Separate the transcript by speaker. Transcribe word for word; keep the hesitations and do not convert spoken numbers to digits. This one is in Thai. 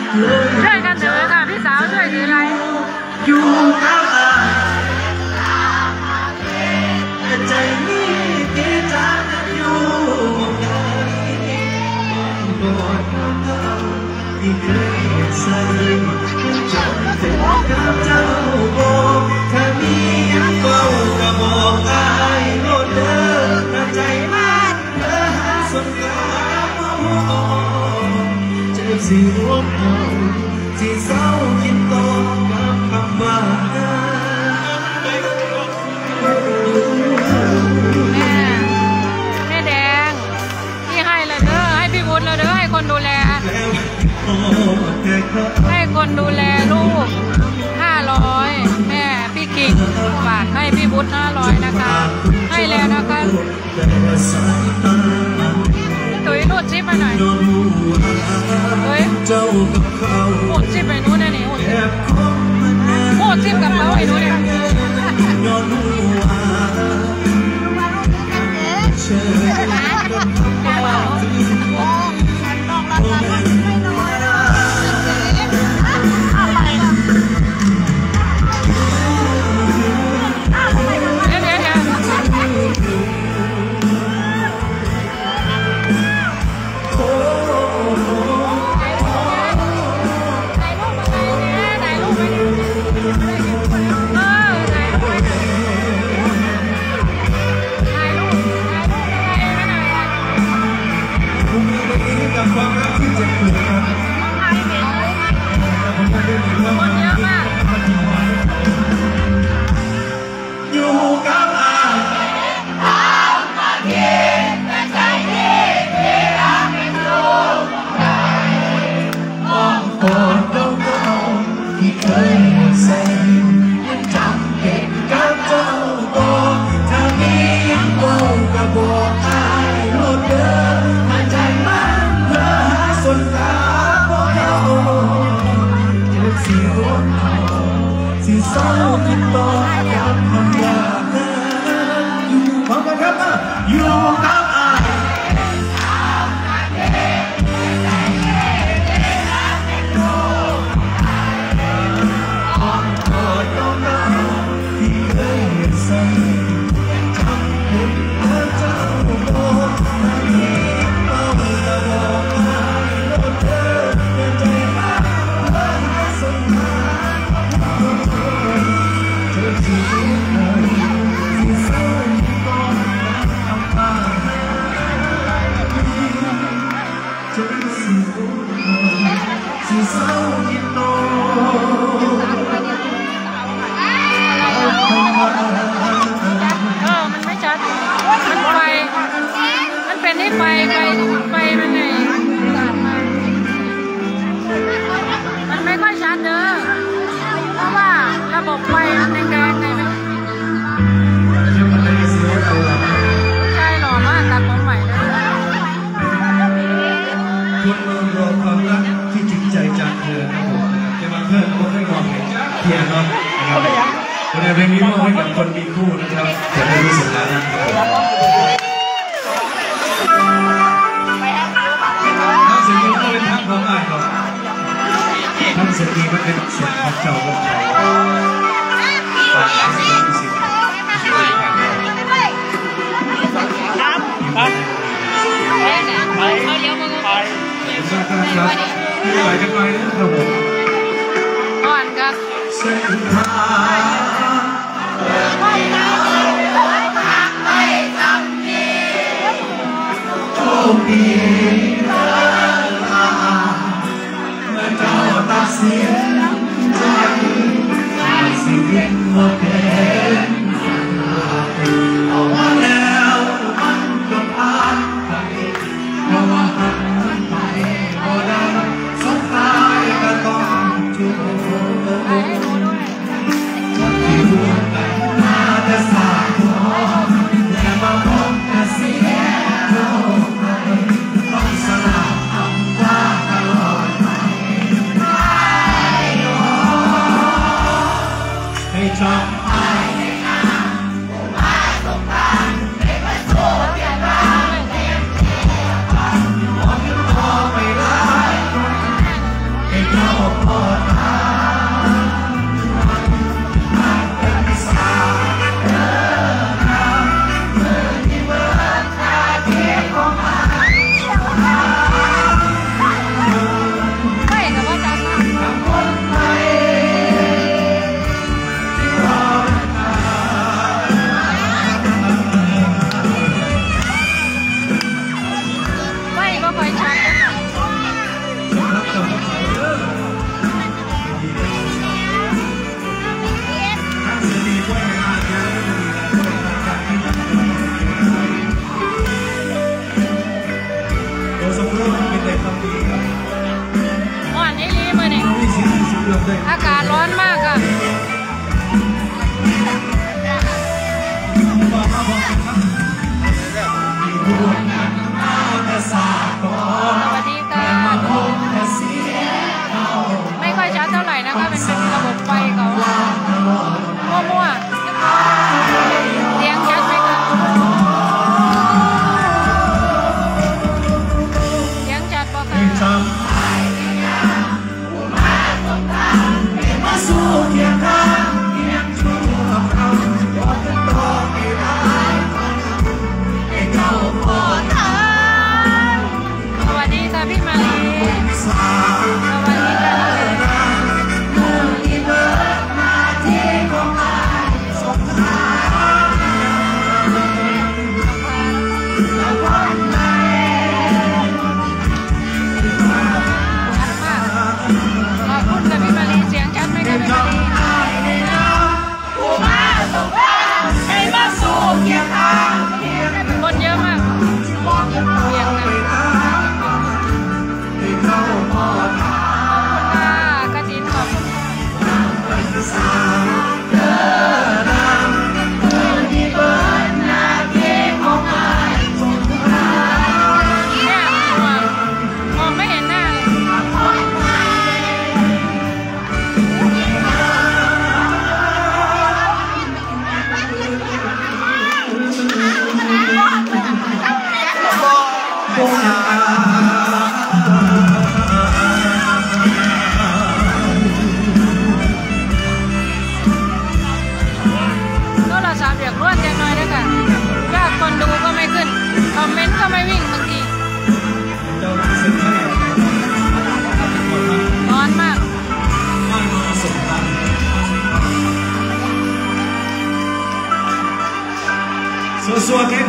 Speaker 1: ช่วยกันถือค่ะพี่สาวช่วยถืออะไร
Speaker 2: อยู่กับอายใจนี้ที่จะอยู่กอดเขาที่เคยใส่จนเป็นกับเจ้าบอกถ้ามียังเฝ้าก็บอกอายโลดเดินใจมันเธอสนกับมองเจ็บสิหัวเขาที่เศร้าคิดต่อกับคำว่า
Speaker 1: แม่แม่แดงพี่ให้เลยเด้อให้พี่วุฒิเลยเด้อให้คนดูแลให้คนดูแลลูกห้าร้อยแม่พี่กิ่งฝากให้พี่วุฒิห้าร้อยนะคะให้แล้วนะคะตุ๋ยรูดชิปไปหน่อยเฮ้ยรูดชิปไปนู้นนะนี่รูดชิปกับเขาไอ้นู้นเนี่ยสิเศร้าคิดต่อกับคำว่าอยู่พร้อมกันครับอยู่กับอายอ้อมกอดน้องเราที่เคยใส่ทำบุญเพื่อเจ้าบอกที่เฝ้าแต่บอกอายโลดเดินเป็นใจมากเพื่อหาสมมานี่ไฟไฟไฟมันไงมันไม่ค่อยชัดเด้อเพราะว่าระบบไฟมันแดงๆไงใช่หล่อมากตัดผมใหม่เลย
Speaker 2: คุณรอความรักที่จริงใจจากเธอครับผมจะมาเพิ่มคนให้ความเห็นเพียงเนาะนะครับในเพลงนี้มอบให้กับคนมีคู่นะครับจะได้รู้สึกแล้วนะครับทั้งเสียงนี้ก็เป็นทั้งความอ้ายก่อนทั้งเสียงนี้ก็เป็นเสียงของเจ้าของเขาฝากให้สิ่งที่สิ่งที่สิ่งที่ผ่านมาครับไปเอาเดี๋ยวมึงไปครับไปกันไปนะครับผม
Speaker 1: อ่อนครับ
Speaker 2: เส้นทางโชคดีเมื่อเจ้าตัดสินใจสิ่งที่ว่าเป็นออกมาแล้วมันก็ผ่านไปเพราะว่ามันไปก็ได้สุดท้ายก็ต้องจูบจากที่ร่วมกันมาแต่สายทองแต่มาพบแต่เสียเท่าไหร่ต้องครับดีครับ
Speaker 3: อ่อนนี้ลีมือนี่
Speaker 2: มีสิทธิ์สิทธิ์เลือกได้
Speaker 3: อากาศร้อนมากค่ะสวัสดีค่ะไม่ค่อยชัดเท่าไหร่นะคะเป็นเป็นระบบไฟเขามั่วๆเสียงชัดไหมคะเสียงชัดปะคะ
Speaker 2: สู้เคียงข้างเคียงชูกับเราบอกกันต่อไม่ได้ให้เขาพอทาง
Speaker 3: สวัสดีค่ะพี่มาลีส
Speaker 2: สา
Speaker 3: วัสดีค่ะ
Speaker 2: เมื่อที่เบิดมาที่ของอายสงครามและวันไหน
Speaker 3: ชัดมากขอบคุณค่ะพี่มาลีเสียงชัดไหมคะพี่มาลี
Speaker 2: ผู้มาสงครามให้มาสู้เคียงข้างเคียง
Speaker 3: คนเยอะมาก
Speaker 2: ที่มองกันต่อไม่ได้ให้เขาพอทาง
Speaker 3: ค่ะกระถินขอบคุณค่ะ
Speaker 2: สาเดินทางเมื่อที่เบิดนาทีของอายสงคราม
Speaker 3: เนี่ยมองมองไม่เห็นหน้าเลยก็เราสามอยากรวดอย่างน้อยด้วยกันยอดคนดูก็ไม่ขึ้นคอมเมนต์ก็ไม่วิ่งบางทีร้อนมาก
Speaker 2: สวัสดี